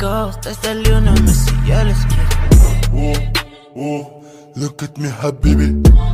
goes desde Lionel Messi, yeah, let's get it. Look at me حبيبي